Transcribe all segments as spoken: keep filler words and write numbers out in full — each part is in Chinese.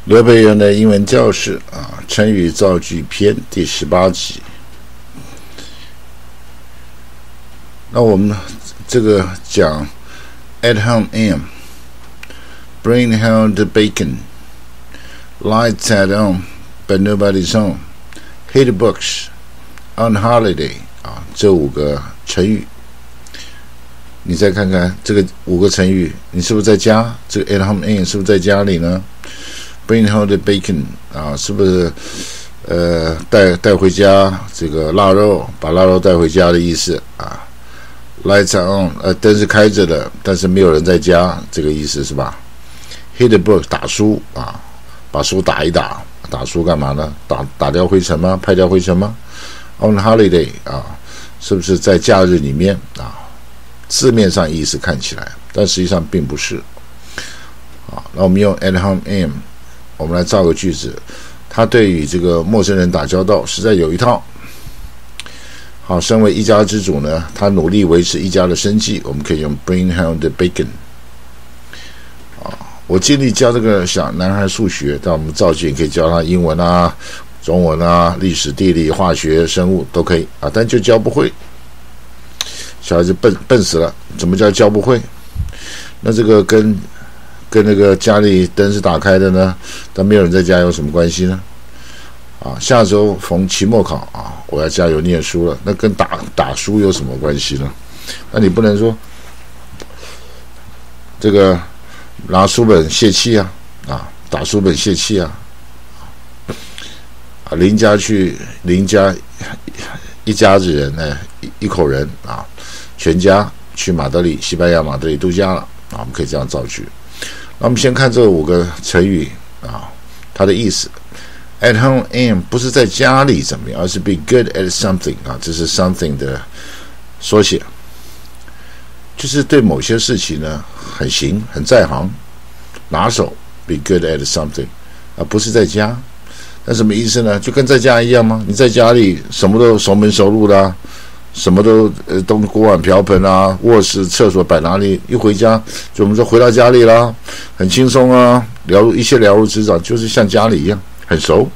罗培元的英文教室啊，成语造句篇第十八集。那我们这个讲 at home am bring home the bacon lights at home but nobody's home hit books on holiday 啊，这五个成语，你再看看这个五个成语，你是不是在家？这个 at home am 是不是在家里呢？Bring home the bacon 啊，是不是呃带带回家这个腊肉，把腊肉带回家的意思啊 ？Lights on 呃灯是开着的，但是没有人在家，这个意思是吧 ？Hit the book 打书啊，把书打一打，打书干嘛呢？打打掉灰尘吗？拍掉灰尘吗 ？On holiday 啊，是不是在假日里面啊？字面上意思看起来，但实际上并不是。啊，那我们用 at home am。我们来造个句子，他对于这个陌生人打交道实在有一套。好，身为一家之主呢，他努力维持一家的生计，我们可以用 bring home the bacon。啊，我尽力教这个小男孩数学，但我们造句也可以教他英文啊、中文啊、历史、地理、化学、生物都可以啊，但就教不会。小孩子笨笨死了，怎么叫教不会？那这个跟跟那个家里灯是打开的呢，但没有人在家有什么关系呢？啊，下周逢期末考啊，我要加油念书了，那跟打打书有什么关系呢？那你不能说这个拿书本泄气啊，啊，打书本泄气啊，啊，邻家去邻家一家子人呢，一一口人啊，全家去马德里，西班牙马德里度假了啊，我们可以这样造句。那我们先看这五个成语啊，它的意思。At home am 不是在家里怎么样，而是 be good at something 啊，这是 something 的缩写，就是对某些事情呢很行，很在行，拿手 be good at something 啊，不是在家。那什么意思呢？就跟在家一样吗？你在家里什么都熟门熟路的啊，什么都呃都锅碗瓢盆啊，卧室厕所摆哪里，一回家就我们说回到家里啦，很轻松啊，了一切了如指掌，就是像家里一样，很熟，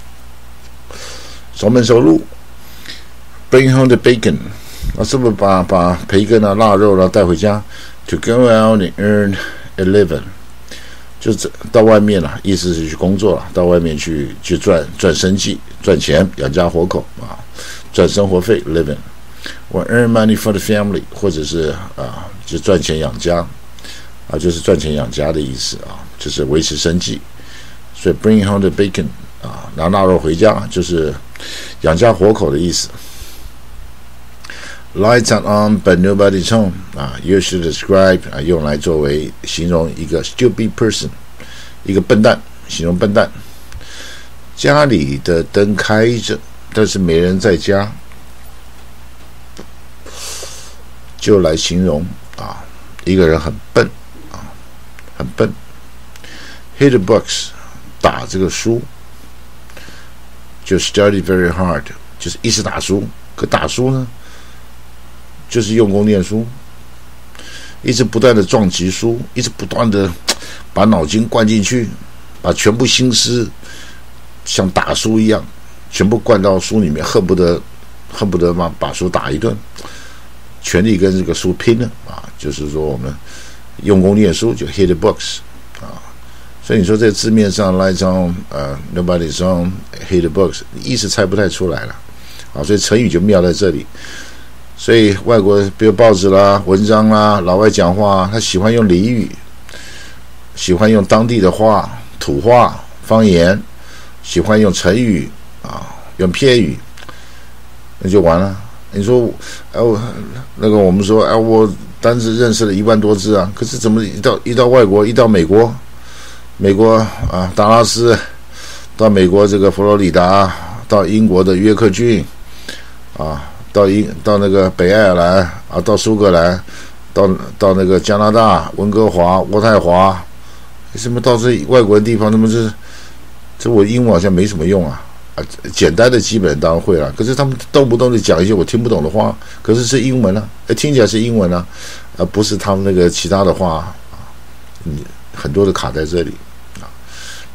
熟门熟路。Bring home the bacon 啊，是不是把把培根啊、腊肉啊带回家 ？To go out and earn a living， 就是到外面了，意思是去工作了，到外面去去赚赚生计、赚钱、养家活口啊，赚生活费 living。我 earn money for the family， 或者是啊，就赚钱养家啊，就是赚钱养家的意思啊，就是维持生计。所以 bring home the bacon 啊，拿腊肉回家就是养家活口的意思。Lights are on but nobody's home 啊 ，used to describe 啊，用来作为形容一个 stupid person， 一个笨蛋，形容笨蛋。家里的灯开着，但是没人在家。就来形容啊，一个人很笨啊，很笨。Hit the books， 打这个书，就 study very hard， 就是一直打书。可打书呢，就是用功念书，一直不断的撞击书，一直不断的把脑筋灌进去，把全部心思像打书一样，全部灌到书里面，恨不得恨不得嘛把书打一顿。全力跟这个书拼了啊！就是说我们用功念书就 hit the books 啊，所以你说这字面上来讲，呃 ，nobody's on hit the books， 意思猜不太出来了啊，所以成语就妙在这里。所以外国比如报纸啦、文章啦、老外讲话，他喜欢用俚语，喜欢用当地的话、土话、方言，喜欢用成语啊，用片语，那就完了。你说，哎、我那个我们说，哎，我单字认识了一万多字啊，可是怎么一到一到外国，一到美国，美国啊，达拉斯，到美国这个佛罗里达，到英国的约克郡，啊，到英到那个北爱尔兰啊，到苏格兰，到到那个加拿大温哥华、渥太华，什么到这外国的地方，那么这这我英文好像没什么用啊。简单的基本当然会了，可是他们动不动就讲一些我听不懂的话，可是是英文啊，听起来是英文啊，而不是他们那个其他的话啊，嗯，很多的卡在这里啊。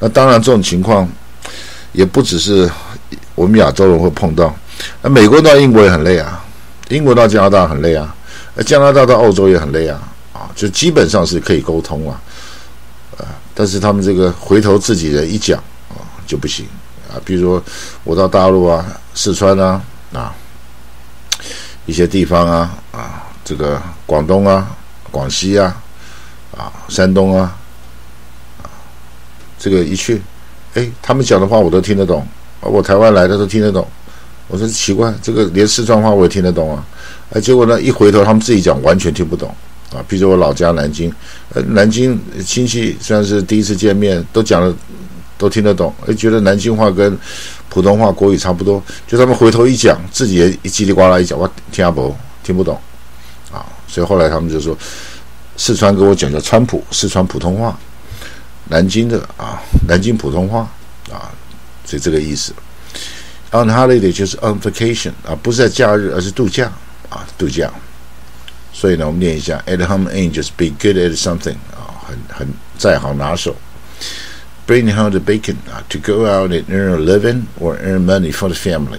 那当然这种情况也不只是我们亚洲人会碰到，那美国到英国也很累啊，英国到加拿大很累啊，加拿大到澳洲也很累啊，啊，就基本上是可以沟通啊，呃，但是他们这个回头自己人一讲啊就不行啊，比如说我到大陆啊、四川啊啊一些地方啊啊，这个广东啊、广西啊啊、山东啊啊，这个一去，哎，他们讲的话我都听得懂，我台湾来的都听得懂。我说奇怪，这个连四川话我也听得懂啊，哎，结果呢一回头他们自己讲完全听不懂啊。比如说我老家南京，呃，南京亲戚虽然是第一次见面，都讲了，都听得懂，哎，觉得南京话跟普通话国语差不多，就他们回头一讲，自己也叽里呱啦一讲，我听不听不懂啊。所以后来他们就说，四川跟我讲叫川普，四川普通话，南京的啊，南京普通话啊，所以这个意思。On holiday 就是 on vacation 啊，不是在假日，而是度假啊，度假。所以呢，我们念一下 at home in 就是 be good at something 啊，很很在行拿手。Bring home the bacon 啊 ，to go out and earn a living or earn money for the family.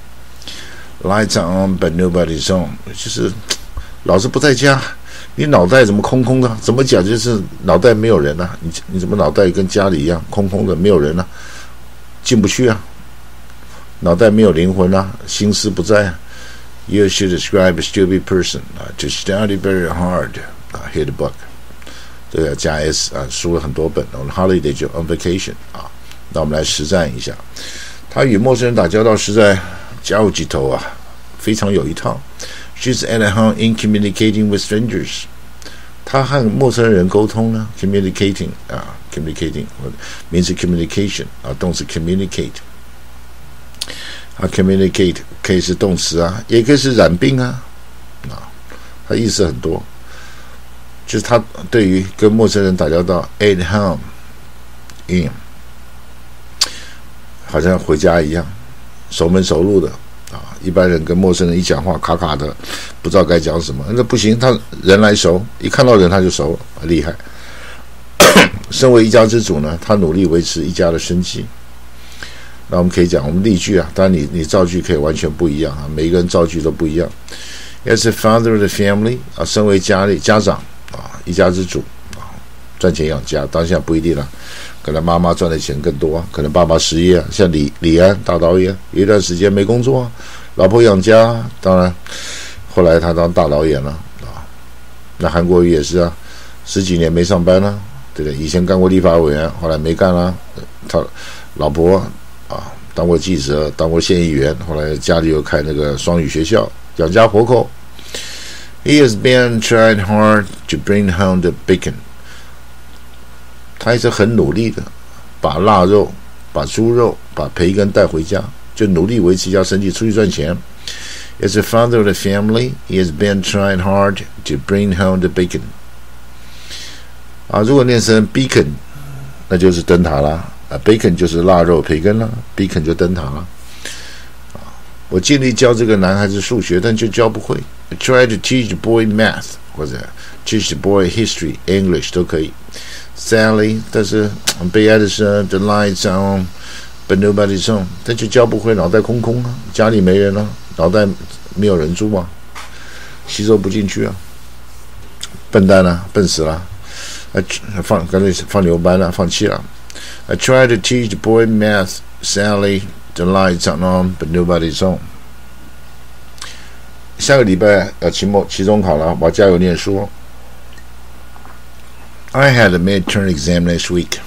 Lights are on but nobody's home， 就是老是不在家，你脑袋怎么空空的？怎么讲就是脑袋没有人啊？你你怎么脑袋跟家里一样空空的，没有人啊，进不去啊？脑袋没有灵魂啊，心思不在啊。You should describe a stupid person、uh, to study very hard、uh, hit the book。这个加 S 啊，输了很多本。On holiday 就 on vacation 啊。那我们来实战一下，他与陌生人打交道实在家有几头啊，非常有一套。She's at home in communicating with strangers。他和陌生人沟通呢 ，communicating 啊 ，communicating 名词 communication 啊，动词 communicate。啊 ，communicate 可以是动词啊，也可以是染病啊，啊，它意思很多。就是他对于跟陌生人打交道 ，at home in， 好像回家一样，熟门熟路的啊。一般人跟陌生人一讲话卡卡的，不知道该讲什么，那不行，他人来熟，一看到人他就熟了，厉害。身为一家之主呢，他努力维持一家的生计。那我们可以讲，我们例句啊，当然你你造句可以完全不一样啊，每一个人造句都不一样。As a father of the family 啊，身为家里家长啊，一家之主啊，赚钱养家，当下不一定了、啊，可能妈妈赚的钱更多啊，可能爸爸失业啊，像李李安大导演有一段时间没工作啊，老婆养家、啊，当然后来他当大导演了啊。那韩国瑜也是啊，十几年没上班了、啊，对不对？以前干过立法委员，后来没干了，他老婆。啊，当过记者，当过县议员，后来家里又开那个双语学校，养家活口。He has been trying hard to bring home the bacon。他也是很努力的，把腊肉、把猪肉、把培根带回家，就努力维持一家生计，出去赚钱。As a father of the family, he has been trying hard to bring home the bacon。啊，如果念成 beacon， 那就是灯塔啦。啊 ，bacon 就是腊肉、培根了 ，beacon 就灯塔了。啊，我尽力教这个男孩子数学，但就教不会。I try to teach the boy math 或者 teach the boy history, English 都可以。Sadly， 但是很悲哀的是 ，the lights are on, but nobody's home。但就教不会，脑袋空空啊，家里没人啊，脑袋没有人住啊，吸收不进去啊，笨蛋啊，笨死了，啊，放干脆放牛班了，放弃了。I try to teach the boy math. Sadly, the lights are on, but nobody's home. 下个礼拜要期末期中考了，我加油念书。I had a midterm exam next week,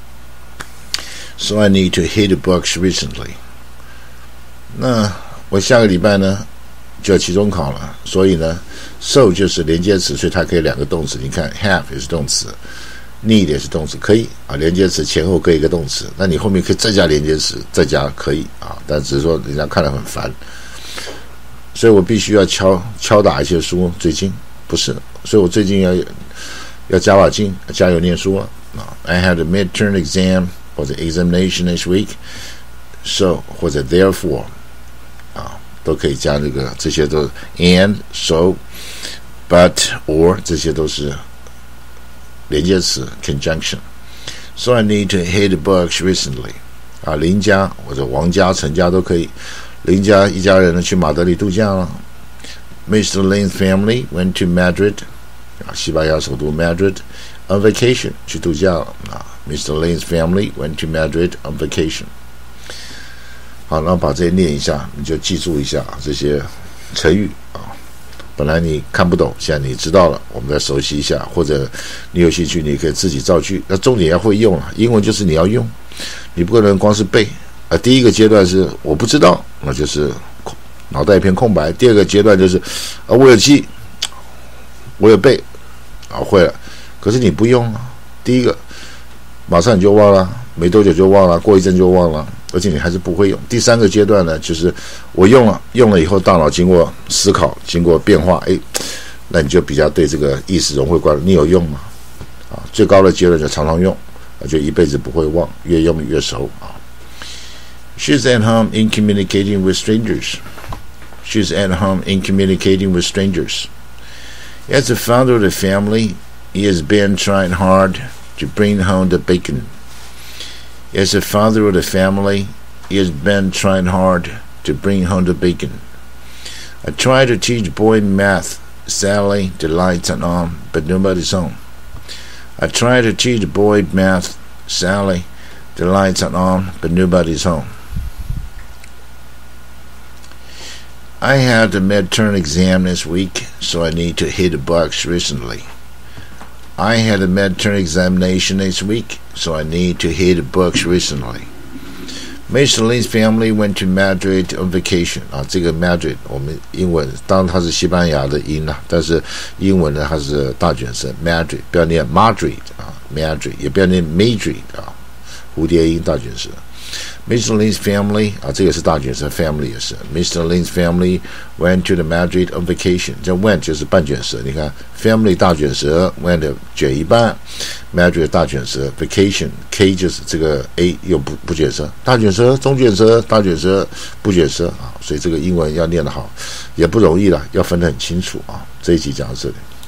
so I need to hit the books recently. 那我下个礼拜呢就要期中考了，所以呢 ，so 就是连接词，所以它可以两个动词。你看 have 也是动词。need 也是动词，可以啊，连接词前后各一个动词，那你后面可以再加连接词，再加可以啊，但只是说人家看了很烦，所以我必须要敲敲打一些书。最近不是，所以我最近要要加把劲，加油念书了啊。I had a midterm exam 或者 examination next week, so 或者 therefore 啊，都可以加这个，这些都 and so but or 这些都是连接词 conjunction。 So I need to hit the books recently. 啊，林家或者王家、陈家都可以。林家一家人呢去马德里度假了。Mister Lin's family went to Madrid. 啊，西班牙首都 Madrid on vacation 去度假了。啊 ，Mister Lin's family went to Madrid on vacation. 好，那把这些念一下，你就记住一下这些成语啊。本来你看不懂，现在你知道了，我们再熟悉一下，或者你有兴趣，你可以自己造句。那重点要会用啊，英文就是你要用，你不可能光是背啊。第一个阶段是我不知道，那就是脑袋一片空白。第二个阶段就是啊，我有记，我有背，啊会了，可是你不用啊。第一个马上你就忘了，没多久就忘了，过一阵就忘了。而且你还是不会用。第三个阶段呢，就是我用了，用了以后，大脑经过思考，经过变化，哎，那你就比较对这个意识融会贯通。你有用吗？啊，最高的阶段就常常用，啊，就一辈子不会忘，越用越熟啊。She's at home in communicating with strangers. She's at home in communicating with strangers. As the founder of the family, he has been trying hard to bring home the bacon.As the father of the family, he has been trying hard to bring home the bacon. I try to teach boy math. Sally delights at home, but nobody's home. I try to teach boy math. Sally delights at home, but nobody's home. I had the midterm exam this week, so I need to hit the books recently.I had a midterm examination this week, so I need to hit the books recently. Mister Lin's family went to Madrid on vacation. 啊，这个 Madrid 我们英文当然它是西班牙的音啦，但是英文呢它是大卷舌 Madrid， 不要念 Madrid 啊 ，Madrid 也不要念 Madrid 啊，蝴蝶音大卷舌。Mister Lin's family 啊，这个是大卷舌 ，family 也是。Mister Lin's family went to the Madrid on vacation。这 went 就是半卷舌，你看 family 大卷舌 ，went 卷一半 ，Madrid 大卷舌 ，vacation K 就是这个 A 又不不卷舌，大卷舌、中卷舌、大卷舌、不卷舌啊，所以这个英文要念得好也不容易了，要分得很清楚啊。这一集讲到这里。